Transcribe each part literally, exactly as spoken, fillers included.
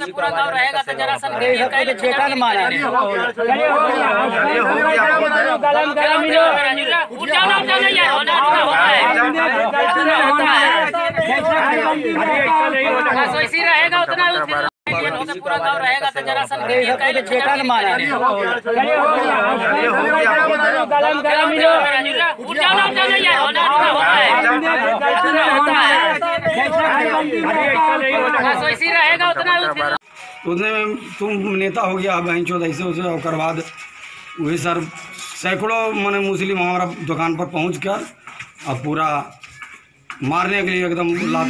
तो पूरा गाँव रहेगा तो जरा सा बेटा ने मारा ऐसे ही रहेगा उतना पूरा गाँव रहेगा तो जरा सा बेटा ने मारा ऐसे ही रहेगा उतना उसने तुम नेता हो गया बहन चौदह ऐसे उसे और बाद वही सर सैकड़ों मैंने मुस्लिम हमारा दुकान पर पहुंच कर और पूरा मारने के लिए एकदम लात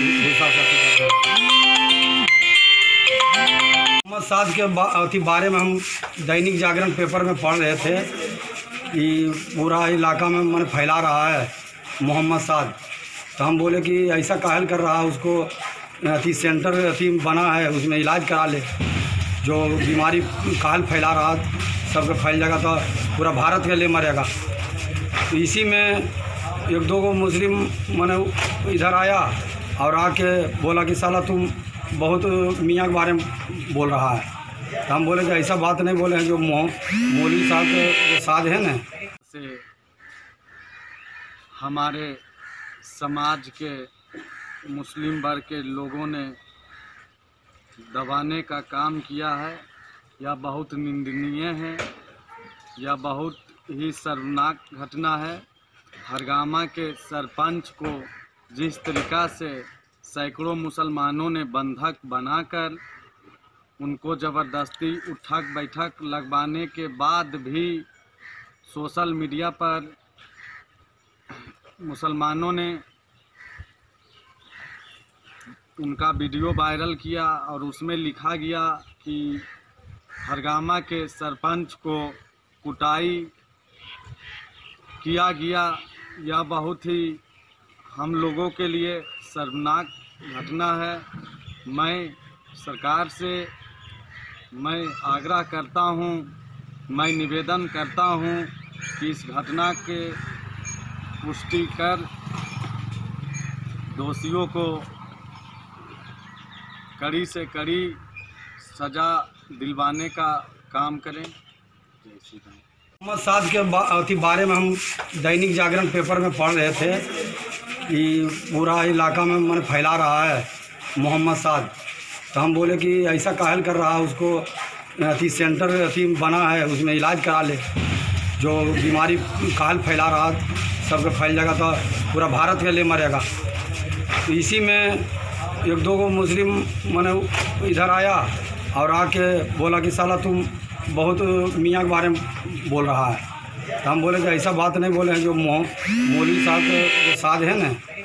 मोहम्मद साद के अति बारे में हम दैनिक जागरण पेपर में पढ़ रहे थे कि पूरा इलाका में मैंने फैला रहा है मोहम्मद साद। तो हम बोले कि ऐसा कायल कर रहा है, उसको अति सेंटर अति बना है, उसमें इलाज करा ले। जो बीमारी कायल फैला रहा सबके फैल जाएगा तो पूरा भारत के लिए मरेगा। तो इसी में एक दो को मुस्लिम मैंने इधर आया और आके बोला कि साला तुम बहुत मियाँ के बारे में बोल रहा है। तो हम बोले कि ऐसा बात नहीं बोले हैं। जो मौलवी साहब के साथ है ना से हमारे समाज के मुस्लिम वर्ग के लोगों ने दबाने का काम किया है, यह बहुत निंदनीय है, यह बहुत ही शर्मनाक घटना है। हरगामा के सरपंच को जिस तरीक़ा से सैकड़ों मुसलमानों ने बंधक बनाकर उनको ज़बरदस्ती उठक बैठक लगवाने के बाद भी सोशल मीडिया पर मुसलमानों ने उनका वीडियो वायरल किया और उसमें लिखा गया कि हरगामा के सरपंच को कुटाई किया गया। यह बहुत ही हम लोगों के लिए शर्मनाक घटना है। मैं सरकार से मैं आग्रह करता हूं, मैं निवेदन करता हूं कि इस घटना के पुष्टि कर दोषियों को कड़ी से कड़ी सज़ा दिलवाने का काम करें। जय श्री राम। मोहम्मद साद के अति बारे में हम दैनिक जागरण पेपर में पढ़ रहे थे कि पूरा इलाका में मैंने फैला रहा है मोहम्मद साद। तो हम बोले कि ऐसा कायल कर रहा है, उसको अति सेंटर अति बना है, उसमें इलाज करा ले। जो बीमारी कायल फैला रहा सबके फैल जाएगा तो पूरा भारत के लिए मरेगा। तो इसी में एक दो को मुस्लिम मैंने इधर आया और आके बोला कि साला तुम बहुत मियाँ के बारे में बोल रहा है। तो हम बोले कि ऐसा बात नहीं बोले हैं। जो मौलवी साहब के साथ है ना